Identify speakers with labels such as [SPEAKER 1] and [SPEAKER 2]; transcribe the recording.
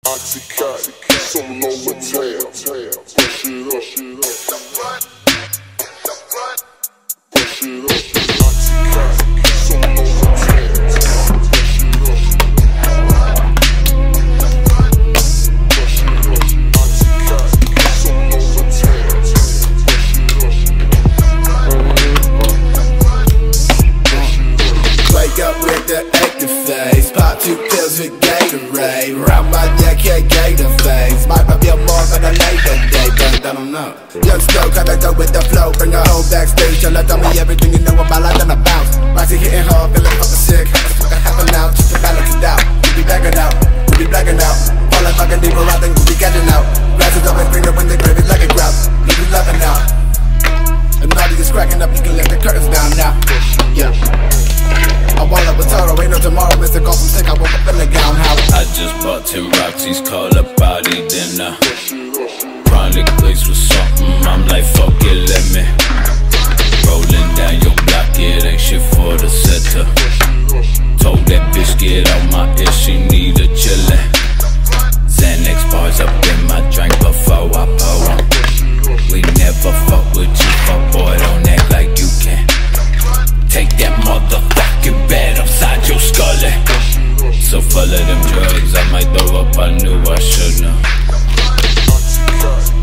[SPEAKER 1] Oxycontin, some lower tail. Push it up, push it up. Oxycontin, some lower tail. Push it up. Push it up. Oxycontin, some lower tail. Push it up.
[SPEAKER 2] Wake up with the active face, pop 2 pills with Gatorade. Round my neck, yeah, gator face. Might pop your more than a later day, but I don't know. Young Stoke, gotta go with the flow. Bring her home backstage, tell her tell me everything you know about life, then I bounce. Rising, hitting hard, feeling fucking sick. Happen out, just to balance it out. We be backing out, we be blacking out. Falling fucking deeper, I think we be catching out. Glasses always greener when they crave it like a grouse. We be loving out. And now is cracking up, you can let the curtains down now. Yeah. I wall up with Toro, ain't no tomorrow, Mr. Call from sick, I woke up in the gown house.
[SPEAKER 3] I just bought 10 Roxy's, call a body dinner. Chronic place with something, I'm like fuck it, let me. Rolling down your block, it ain't shit for the setter. Told that bitch get out my ear, she need a chillin'. Xanax bars up in my drink before I pour 'em. We never fuck with you, fuck boy, don't act like you can. Take that motherfucking bed upside your skull. So full of them drugs, I might throw up, I knew I shouldn't have.